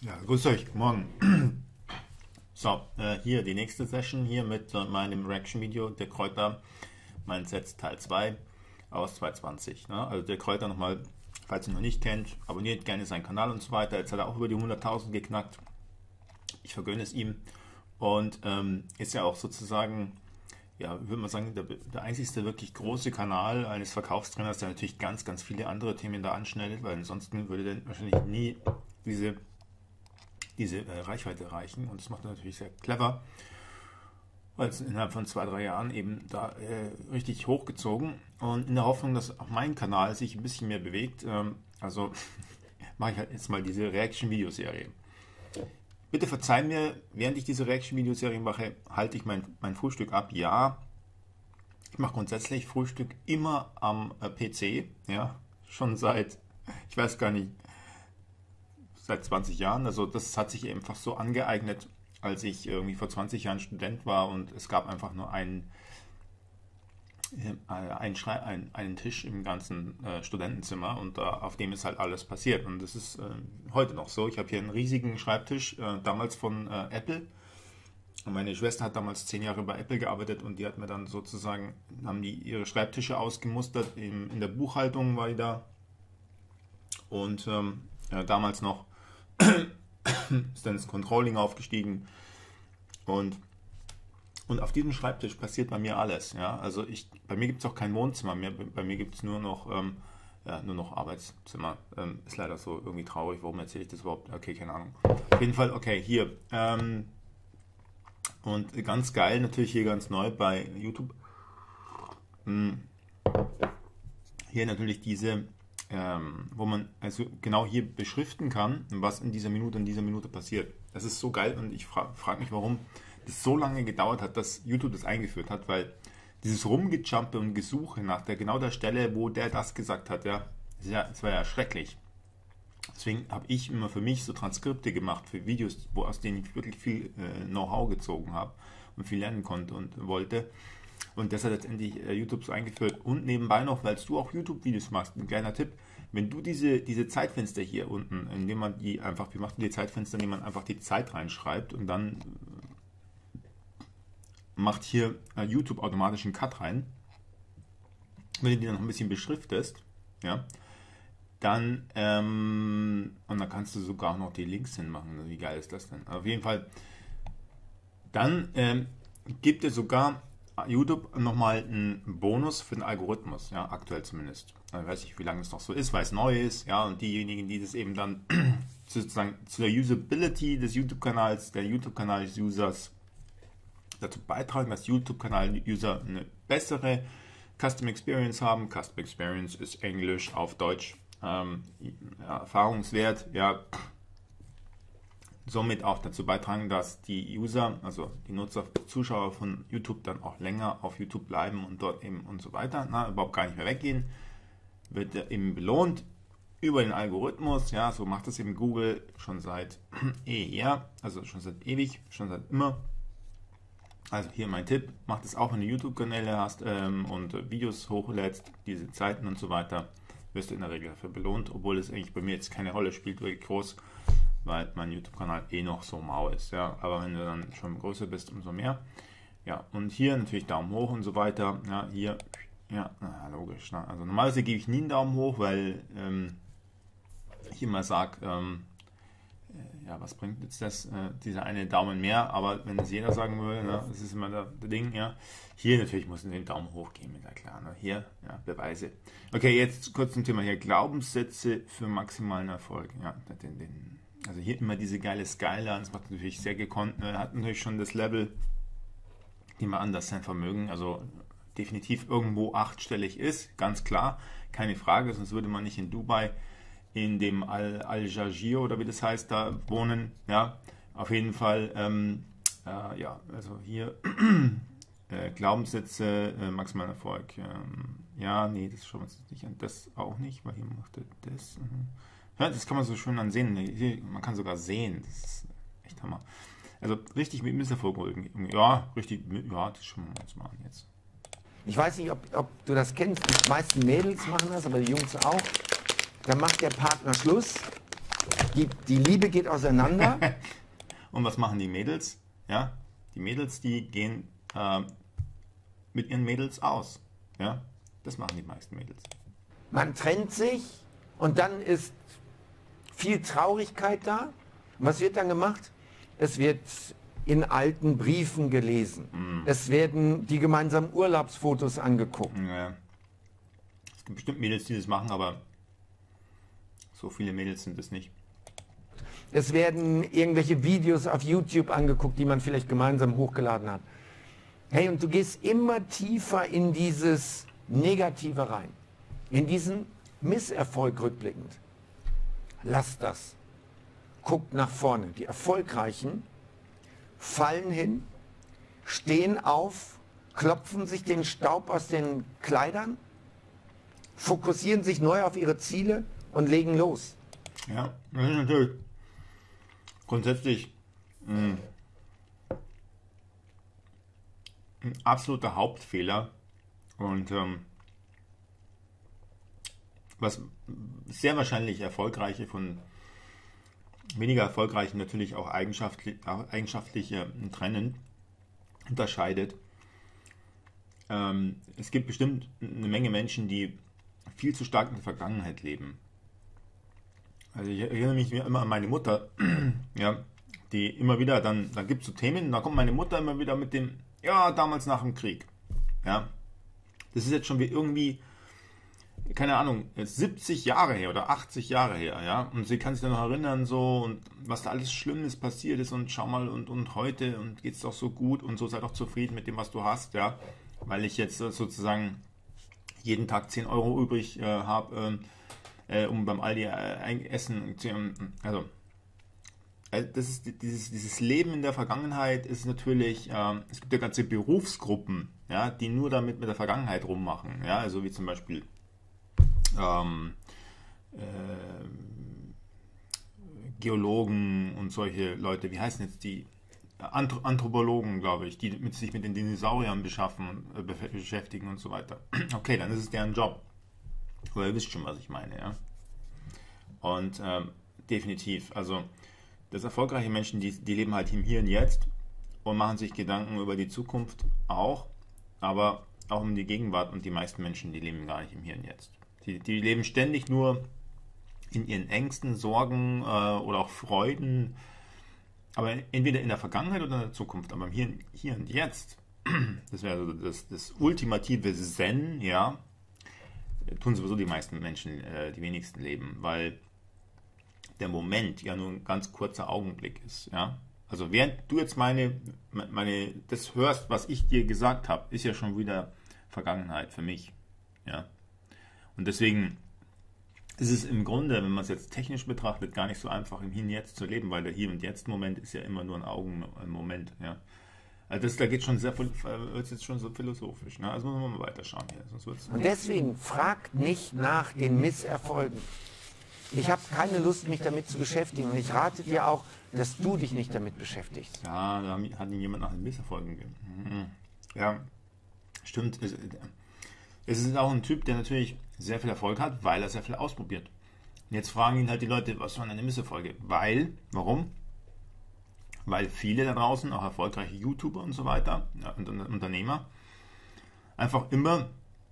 Ja, grüß euch, guten Morgen. So, hier die nächste Session hier mit meinem Reaction-Video, der Kräuter Mindset Teil 2 aus 2020. Ne? Also der Kräuter nochmal, falls ihr ihn noch nicht kennt, abonniert gerne seinen Kanal und so weiter. Jetzt hat er auch über die 100.000 geknackt. Ich vergönne es ihm und ist ja auch sozusagen, ja, würde man sagen, der einzigste wirklich große Kanal eines Verkaufstrainers, der natürlich ganz, ganz viele andere Themen da anschneidet, weil ansonsten würde der wahrscheinlich nie diese Reichweite erreichen, und das macht er natürlich sehr clever, weil es innerhalb von 2, 3 Jahren eben da richtig hochgezogen, und in der Hoffnung, dass auch mein Kanal sich ein bisschen mehr bewegt, also mache ich halt jetzt mal diese Reaction-Videoserie. Bitte verzeih mir, während ich diese Reaction-Videoserie mache, halte ich mein Frühstück ab. Ja, ich mache grundsätzlich Frühstück immer am PC, ja, schon seit, ich weiß gar nicht, seit 20 Jahren. Also das hat sich einfach so angeeignet, als ich irgendwie vor 20 Jahren Student war und es gab einfach nur einen Tisch im ganzen Studentenzimmer, und auf dem ist halt alles passiert. Und das ist heute noch so. Ich habe hier einen riesigen Schreibtisch, damals von Apple. Und meine Schwester hat damals 10 Jahre bei Apple gearbeitet, und die hat mir dann sozusagen, haben die ihre Schreibtische ausgemustert. In der Buchhaltung war die da. Und damals noch ist dann das Controlling aufgestiegen, und auf diesem Schreibtisch passiert bei mir alles. Ja? Also bei mir gibt es auch kein Wohnzimmer mehr, bei mir gibt es nur noch Arbeitszimmer. Ist leider so irgendwie traurig, warum erzähle ich das überhaupt? Okay, keine Ahnung. Auf jeden Fall, okay, hier. Und ganz geil, natürlich hier ganz neu bei YouTube. Hier natürlich diese, wo man also genau hier beschriften kann, was in dieser Minute passiert. Das ist so geil, und ich frage mich, warum das so lange gedauert hat, dass YouTube das eingeführt hat, weil dieses Rumgejumpe und Gesuche nach genau der Stelle, wo der das gesagt hat, ja, das war ja schrecklich. Deswegen habe ich immer für mich so Transkripte gemacht für Videos, aus denen ich wirklich viel Know-how gezogen habe und viel lernen konnte und wollte. Und das hat letztendlich YouTube so eingeführt. Und nebenbei noch, weil du auch YouTube-Videos machst, ein kleiner Tipp: Wenn du diese Zeitfenster hier unten, indem man die einfach, wie macht man die Zeitfenster, indem man einfach die Zeit reinschreibt, und dann macht hier YouTube automatisch einen Cut rein. Wenn du die dann noch ein bisschen beschriftest, ja, dann und dann kannst du sogar noch die Links hinmachen. Wie geil ist das denn? Auf jeden Fall, dann gibt es sogar YouTube nochmal einen Bonus für den Algorithmus, ja, aktuell zumindest. Ich weiß nicht, wie lange es noch so ist, weil es neu ist, ja, und diejenigen, die das eben dann sozusagen zu der Usability des YouTube-Kanals, der YouTube-Kanal des Users dazu beitragen, dass YouTube-Kanal-User eine bessere Custom Experience haben. Custom Experience ist Englisch auf Deutsch. Erfahrungswert, ja, somit auch dazu beitragen, dass die User, also die Nutzer, Zuschauer von YouTube dann auch länger auf YouTube bleiben und dort eben und so weiter, überhaupt gar nicht mehr weggehen, wird eben belohnt über den Algorithmus. Ja, so macht das eben Google schon seit eher, also schon seit ewig, schon seit immer. Also hier mein Tipp: Mach das auch, wenn du YouTube-Kanäle hast und Videos hochlädst, diese Zeiten und so weiter, wirst du in der Regel dafür belohnt, obwohl es eigentlich bei mir jetzt keine Rolle spielt, wirklich groß, weil mein YouTube-Kanal noch so mau ist. Ja, aber wenn du dann schon größer bist, umso mehr. Ja, und hier natürlich Daumen hoch und so weiter. Ja, hier, ja, logisch. Ne? Also normalerweise gebe ich nie einen Daumen hoch, weil ich immer sage, ja, was bringt jetzt das, dieser eine Daumen mehr, aber wenn es jeder sagen würde, ne, das ist immer der Ding, ja. Hier natürlich muss man den Daumen hoch geben, ist ja klar, ne? Hier, ja, Beweise. Okay, jetzt kurz zum Thema hier: Glaubenssätze für maximalen Erfolg. Ja, also hier immer diese geile Skyline, das macht natürlich sehr gekonnt, ne? Hat natürlich schon das Level, die man an, dass sein Vermögen also definitiv irgendwo 8-stellig ist, ganz klar, keine Frage, sonst würde man nicht in Dubai in dem Al-Jajir oder wie das heißt, da wohnen. Ja, auf jeden Fall, ja, also hier Glaubenssätze, maximalen Erfolg. Ja, nee, das schauen wir uns nicht an. Das auch nicht, weil hier macht er das. Ja, das kann man so schön dann sehen. Hier, man kann sogar sehen. Das ist echt Hammer. Also richtig mit Misserfolg. Ja, richtig, ja, das schauen wir uns mal an jetzt. Ich weiß nicht, ob du das kennst. Die meisten Mädels machen das, aber die Jungs auch. Dann macht der Partner Schluss Die Liebe geht auseinander. Und was machen die Mädels? Ja, die Mädels, die gehen mit ihren Mädels aus. Ja, das machen die meisten Mädels. Man trennt sich und dann ist viel Traurigkeit da. Und was wird dann gemacht? Es wird in alten Briefen gelesen. Es werden die gemeinsamen Urlaubsfotos angeguckt. Ja. Es gibt bestimmt Mädels, die das machen, aber so viele Mädels sind es nicht. Es werden irgendwelche Videos auf YouTube angeguckt, die man vielleicht gemeinsam hochgeladen hat. Hey, und du gehst immer tiefer in dieses Negative rein. In diesen Misserfolg rückblickend. Lass das. Guckt nach vorne. Die Erfolgreichen fallen hin, stehen auf, klopfen sich den Staub aus den Kleidern, fokussieren sich neu auf ihre Ziele und legen los. Ja, das ist natürlich grundsätzlich ein absoluter Hauptfehler und was sehr wahrscheinlich Erfolgreiche von weniger Erfolgreichen natürlich auch eigenschaftliche trennen, unterscheidet. Es gibt bestimmt eine Menge Menschen, die viel zu stark in der Vergangenheit leben. Also ich erinnere mich immer an meine Mutter, ja, die immer wieder, dann gibt es so Themen, da kommt meine Mutter immer wieder mit dem, ja, damals nach dem Krieg. Ja, das ist jetzt schon wie irgendwie, keine Ahnung, 70 Jahre her oder 80 Jahre her, ja, und sie kann sich dann noch erinnern, so, und was da alles Schlimmes passiert ist und schau mal, und heute, und geht's doch so gut und so, sei doch zufrieden mit dem, was du hast, ja, weil ich jetzt sozusagen jeden Tag 10 Euro übrig habe, um beim Aldi Essen zu, also, das ist dieses Leben in der Vergangenheit ist natürlich, es gibt ja ganze Berufsgruppen, ja, die nur damit mit der Vergangenheit rummachen, ja, also wie zum Beispiel Geologen und solche Leute, wie heißen jetzt die Anthropologen, glaube ich, die sich mit den Dinosauriern beschäftigen und so weiter. Okay, dann ist es deren Job. Aber ihr wisst schon, was ich meine, ja. Und definitiv, also das erfolgreiche Menschen, die leben halt im Hier und Jetzt und machen sich Gedanken über die Zukunft auch, aber auch um die Gegenwart, und die meisten Menschen, die leben gar nicht im Hier und Jetzt. Die leben ständig nur in ihren Ängsten, Sorgen oder auch Freuden, aber entweder in der Vergangenheit oder in der Zukunft, aber im Hier und Jetzt, das wäre also das ultimative Zen, ja, tun sowieso die meisten Menschen, die wenigsten leben, weil der Moment ja nur ein ganz kurzer Augenblick ist, ja. Also während du jetzt das hörst, was ich dir gesagt habe, ist ja schon wieder Vergangenheit für mich, ja. Und deswegen ist es im Grunde, wenn man es jetzt technisch betrachtet, gar nicht so einfach, im Hier und Jetzt zu leben, weil der Hier und Jetzt-Moment ist ja immer nur ein Moment, ja. Also da geht schon wird jetzt schon so philosophisch, ne? Also müssen wir mal weiterschauen hier. Sonst wird's Und deswegen fragt nicht nach den Misserfolgen. Ich habe keine Lust, mich damit zu beschäftigen. Und ich rate dir auch, dass du dich nicht damit beschäftigst. Ja, da hat ihn jemand nach den Misserfolgen gegeben. Ja, stimmt. Es ist auch ein Typ, der natürlich sehr viel Erfolg hat, weil er sehr viel ausprobiert. Und jetzt fragen ihn halt die Leute, was waren deine Misserfolge? Warum? Weil viele da draußen, auch erfolgreiche YouTuber und so weiter, und Unternehmer, einfach immer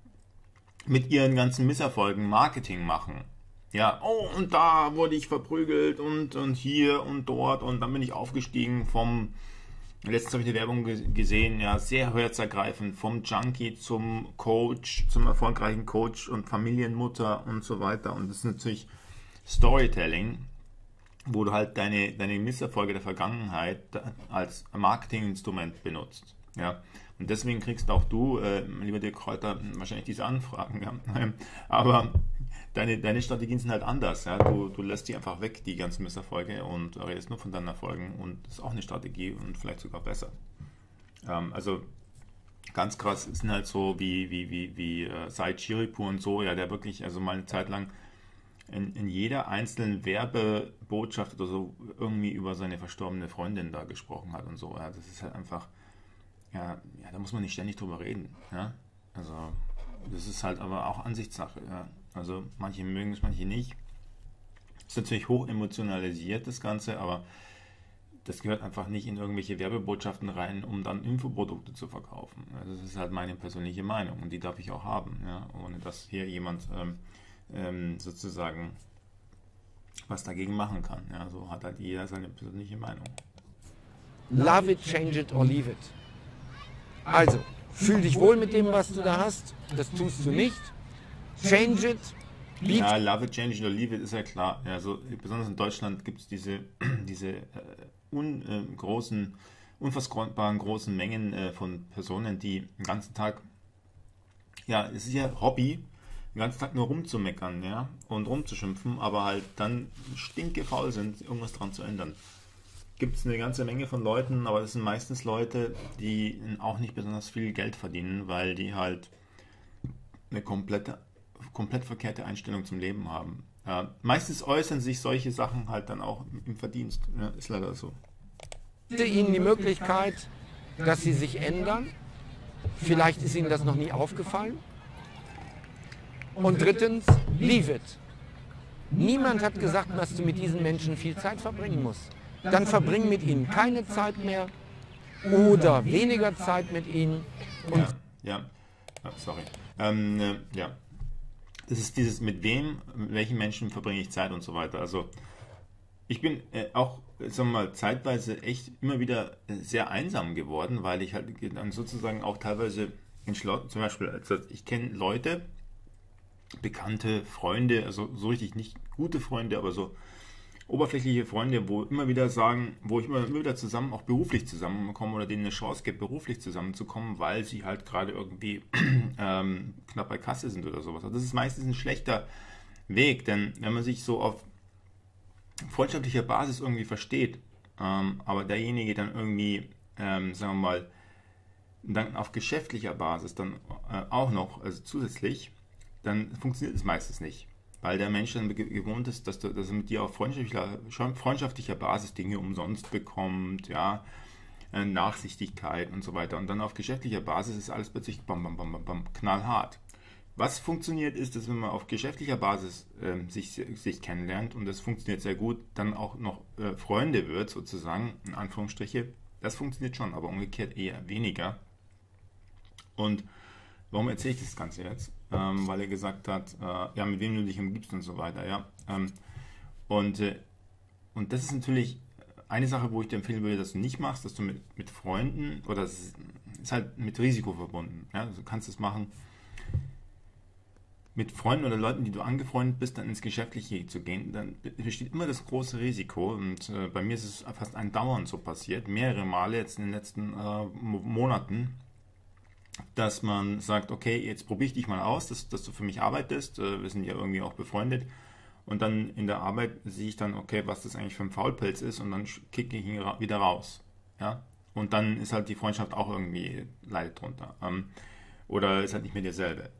mit ihren ganzen Misserfolgen Marketing machen. Ja, oh, und da wurde ich verprügelt und hier und dort, und dann bin ich aufgestiegen letztens habe ich eine Werbung gesehen, ja, sehr herzergreifend, vom Junkie zum Coach, zum erfolgreichen Coach und Familienmutter und so weiter. Und das ist natürlich Storytelling, wo du halt deine Misserfolge der Vergangenheit als Marketinginstrument benutzt. Ja. Und deswegen kriegst auch du, lieber Dirk Kräuter, wahrscheinlich diese Anfragen. Ja. Aber deine Strategien sind halt anders. Ja. Du lässt die einfach weg, die ganzen Misserfolge, und redest nur von deinen Erfolgen. Und das ist auch eine Strategie und vielleicht sogar besser. Also ganz krass sind halt so wie Said Chiripur und so, ja, der wirklich, also mal eine Zeit lang in jeder einzelnen Werbebotschaft oder so irgendwie über seine verstorbene Freundin da gesprochen hat und so. Ja, das ist halt einfach, ja, da muss man nicht ständig drüber reden. Ja? Also das ist halt aber auch Ansichtssache. Ja? Also manche mögen es, manche nicht. Ist natürlich hoch emotionalisiert, das Ganze, aber das gehört einfach nicht in irgendwelche Werbebotschaften rein, um dann Infoprodukte zu verkaufen. Also das ist halt meine persönliche Meinung und die darf ich auch haben, ja, ohne dass hier jemand sozusagen was dagegen machen kann. Ja, so hat halt jeder seine persönliche Meinung. Love it, change it or leave it. Also, fühl dich wohl mit dem, was du da hast. Das tust du nicht. Change it. Ja, love it, change it or leave it ist ja klar. Ja, so, besonders in Deutschland gibt es diese unfassbaren großen Mengen von Personen, die den ganzen Tag, ja, es ist ja Hobby, den ganzen Tag nur rumzumeckern, ja, und rumzuschimpfen, aber halt dann stinkefaul sind, irgendwas dran zu ändern. Gibt es eine ganze Menge von Leuten, aber das sind meistens Leute, die auch nicht besonders viel Geld verdienen, weil die halt eine komplett verkehrte Einstellung zum Leben haben. Meistens äußern sich solche Sachen halt dann auch im Verdienst. Ja, ist leider so. Bitte Ihnen die Möglichkeit, dass Sie sich ändern. Vielleicht ist Ihnen das noch nie aufgefallen. Und drittens, leave it. Niemand hat gesagt, dass du mit diesen Menschen viel Zeit verbringen musst. Dann verbring mit ihnen keine Zeit mehr oder weniger Zeit mit ihnen. Und sorry. Ja. Das ist dieses mit welchen Menschen verbringe ich Zeit und so weiter. Also ich bin auch, sagen wir mal, zeitweise echt immer wieder sehr einsam geworden, weil ich halt dann sozusagen auch teilweise zum Beispiel, also ich kenne Leute, Bekannte, Freunde, also so richtig nicht gute Freunde, aber so oberflächliche Freunde, wo ich immer wieder zusammen, auch beruflich zusammenkommen oder denen eine Chance gibt, beruflich zusammenzukommen, weil sie halt gerade irgendwie knapp bei Kasse sind oder sowas. Also das ist meistens ein schlechter Weg, denn wenn man sich so auf freundschaftlicher Basis irgendwie versteht, aber derjenige dann irgendwie, sagen wir mal, dann auf geschäftlicher Basis dann auch noch, also zusätzlich, dann funktioniert es meistens nicht. Weil der Mensch dann gewohnt ist, dass er mit dir auf freundschaftlicher Basis Dinge umsonst bekommt, ja, Nachsichtigkeit und so weiter. Und dann auf geschäftlicher Basis ist alles plötzlich knallhart. Was funktioniert ist, dass wenn man auf geschäftlicher Basis sich kennenlernt und das funktioniert sehr gut, dann auch noch Freunde wird, sozusagen, in Anführungsstriche. Das funktioniert schon, aber umgekehrt eher weniger. Und warum erzähle ich das Ganze jetzt? Weil er gesagt hat, ja, mit wem du dich umgibst und so weiter, ja. Und das ist natürlich eine Sache, wo ich dir empfehlen würde, dass du nicht machst, dass du mit Freunden, oder es ist halt mit Risiko verbunden, ja, du kannst es machen, mit Freunden oder Leuten, die du angefreundet bist, dann ins Geschäftliche zu gehen, dann besteht immer das große Risiko und bei mir ist es fast andauernd so passiert, mehrere Male jetzt in den letzten Monaten, dass man sagt, okay, jetzt probiere ich dich mal aus, dass du für mich arbeitest, wir sind ja irgendwie auch befreundet und dann in der Arbeit sehe ich dann, okay, was das eigentlich für ein Faulpelz ist und dann kicke ich ihn wieder raus, ja, und dann ist halt die Freundschaft auch irgendwie leidet drunter oder ist halt nicht mehr derselbe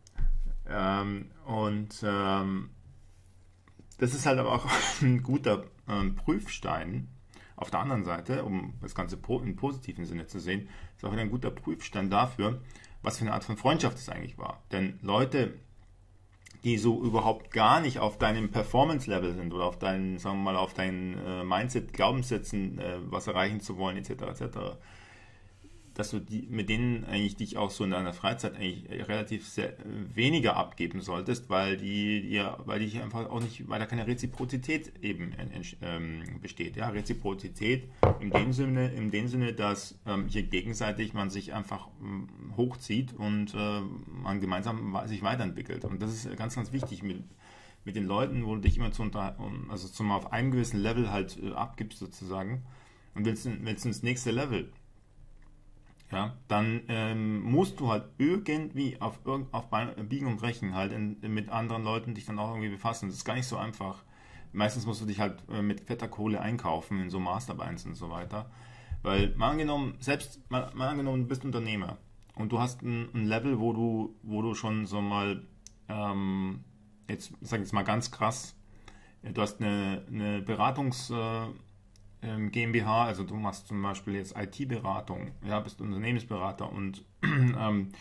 das ist halt aber auch ein guter Prüfstein. Auf der anderen Seite, um das Ganze im positiven Sinne zu sehen, ist auch wieder ein guter Prüfstein dafür, was für eine Art von Freundschaft es eigentlich war. Denn Leute, die so überhaupt gar nicht auf deinem Performance-Level sind oder auf deinen, sagen wir mal, auf deinen Mindset, Glaubenssätzen, was erreichen zu wollen, etc., dass du mit denen eigentlich dich auch so in deiner Freizeit eigentlich relativ weniger abgeben solltest, weil die einfach auch nicht, weil da keine Reziprozität eben besteht. Ja, Reziprozität in dem Sinne, dass hier gegenseitig man sich einfach hochzieht und man gemeinsam sich weiterentwickelt. Und das ist ganz, ganz wichtig mit den Leuten, wo du dich immer auf einem gewissen Level halt abgibst sozusagen und willst ins nächste Level. Ja, dann musst du halt irgendwie auf Biegen und Brechen halt mit anderen Leuten dich dann auch irgendwie befassen. Das ist gar nicht so einfach. Meistens musst du dich halt mit fetter Kohle einkaufen in so Masterminds und so weiter. Weil mal angenommen, du bist Unternehmer und du hast ein Level, wo du schon so mal, jetzt sag ich mal ganz krass, du hast eine Beratungs GmbH, also du machst zum Beispiel jetzt IT-Beratung, ja, bist Unternehmensberater und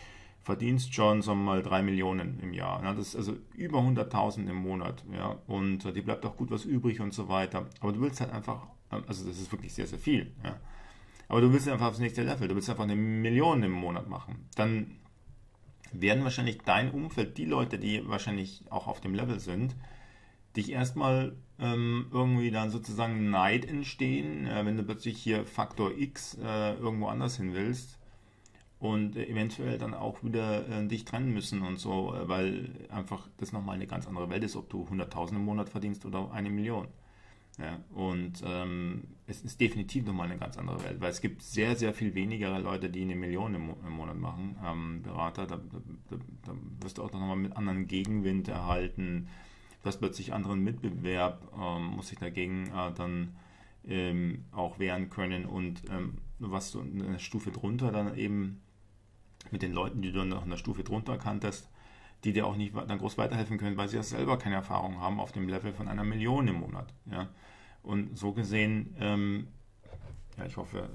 verdienst schon, sagen wir mal, 3 Millionen im Jahr. Ja, das ist also über 100.000 im Monat. Ja, und dir bleibt auch gut was übrig und so weiter. Aber du willst halt einfach, also das ist wirklich sehr, sehr viel. Ja. Aber du willst einfach aufs nächste Level. Du willst einfach 1 Million im Monat machen. Dann werden wahrscheinlich dein Umfeld, die Leute, die wahrscheinlich auch auf dem Level sind, dich erstmal irgendwie dann sozusagen Neid entstehen, wenn du plötzlich hier Faktor X irgendwo anders hin willst und eventuell dann auch wieder dich trennen müssen und so, weil einfach das nochmal eine ganz andere Welt ist, ob du 100.000 im Monat verdienst oder 1 Million. Ja, und es ist definitiv nochmal eine ganz andere Welt, weil es gibt sehr, sehr viel weniger Leute, die 1 Million im Monat machen. Berater, da wirst du auch nochmal mit anderen Gegenwind erhalten. Du hast plötzlich anderen Mitbewerb, muss sich dagegen dann auch wehren können. Und was du eine Stufe drunter dann eben mit den Leuten, die du noch in der Stufe drunter kanntest, die dir auch nicht dann groß weiterhelfen können, weil sie ja selber keine Erfahrung haben auf dem Level von 1 Million im Monat. Ja? Und so gesehen, ja, ich hoffe,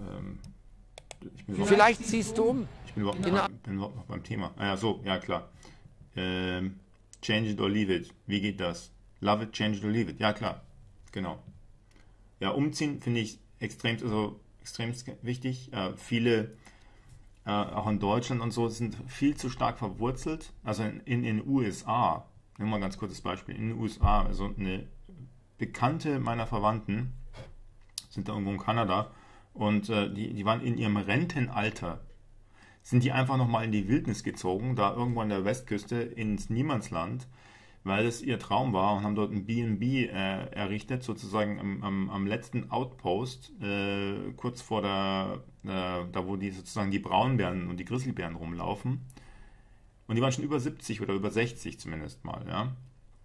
vielleicht ziehst du um. Ich bin überhaupt noch beim Thema. Ah, ja, so, ja klar. Change it or leave it. Wie geht das? Love it, change it or leave it. Ja, klar. Genau. Ja, umziehen finde ich extrem wichtig. Viele, auch in Deutschland und so, sind viel zu stark verwurzelt. Also in den USA, nehmen wir mal ein ganz kurzes Beispiel. In den USA, also eine Bekannte meiner Verwandten sind da irgendwo in Kanada und die waren in ihrem Rentenalter, sind die einfach nochmal in die Wildnis gezogen, da irgendwo an der Westküste ins Niemandsland, weil es ihr Traum war und haben dort ein B&B errichtet, sozusagen am letzten Outpost, kurz vor da wo die sozusagen die Braunbären und die Grizzlybären rumlaufen. Und die waren schon über 70 oder über 60 zumindest mal, ja.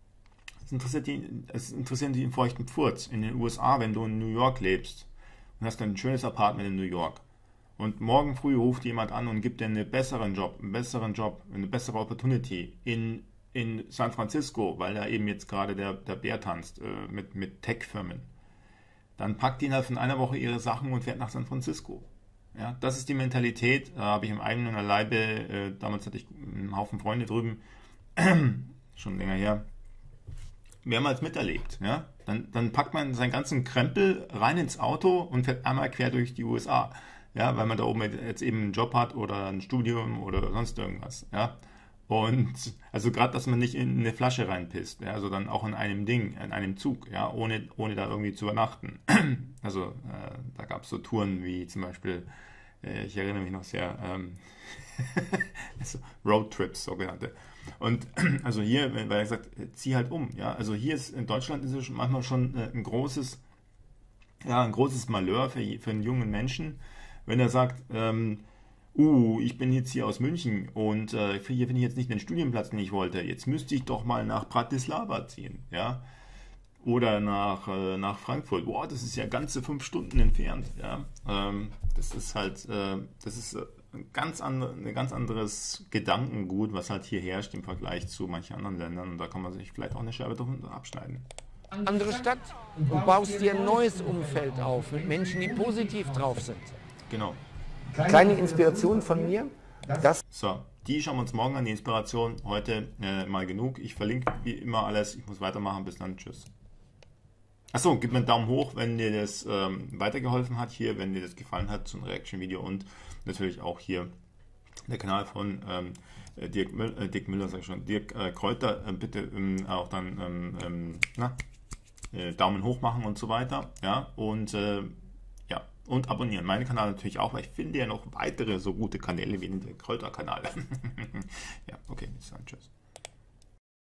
Es interessiert die im feuchten Pfurz. In den USA, wenn du in New York lebst und hast ein schönes Apartment in New York und morgen früh ruft jemand an und gibt dir einen besseren Job, eine bessere Opportunity in San Francisco, weil da eben jetzt gerade der Bär tanzt mit Tech-Firmen, dann packt die innerhalb von einer Woche ihre Sachen und fährt nach San Francisco. Ja, das ist die Mentalität, habe ich im eigenen Leibe, damals hatte ich einen Haufen Freunde drüben, schon länger her, mehrmals miterlebt. Ja? Dann packt man seinen ganzen Krempel rein ins Auto und fährt einmal quer durch die USA. Ja, weil man da oben jetzt eben einen Job hat oder ein Studium oder sonst irgendwas. Ja? Und also gerade, dass man nicht in eine Flasche reinpisst, ja? Also dann auch in einem Ding, in einem Zug, ja? ohne da irgendwie zu übernachten. Also da gab es so Touren wie zum Beispiel, ich erinnere mich noch sehr, Roadtrips, sogenannte. Und also hier, weil er sagt, zieh halt um. Ja? Also hier ist in Deutschland ist es manchmal schon ein großes Malheur für einen jungen Menschen, wenn er sagt, ich bin jetzt hier aus München und hier finde ich jetzt nicht den Studienplatz, den ich wollte. Jetzt müsste ich doch mal nach Bratislava ziehen. Ja? Oder nach Frankfurt. Boah, das ist ja ganze 5 Stunden entfernt. Ja? Das ist halt, ein ganz anderes Gedankengut, was halt hier herrscht im Vergleich zu manchen anderen Ländern. Und da kann man sich vielleicht auch eine Scheibe davon abschneiden. Andere Stadt und baust dir ein neues Umfeld auf mit Menschen, die positiv drauf sind. Genau. Kleine Inspiration von mir. So, die schauen wir uns morgen an, die Inspiration. Heute mal genug. Ich verlinke wie immer alles. Ich muss weitermachen. Bis dann. Tschüss. Achso, gib mir einen Daumen hoch, wenn dir das weitergeholfen hat hier, wenn dir das gefallen hat, so ein Reaction-Video und natürlich auch hier der Kanal von Dirk Kräuter, bitte auch dann Daumen hoch machen und so weiter, ja, und und abonnieren. Meinen Kanal natürlich auch, weil ich finde ja noch weitere so gute Kanäle wie den Kräuter-Kanal.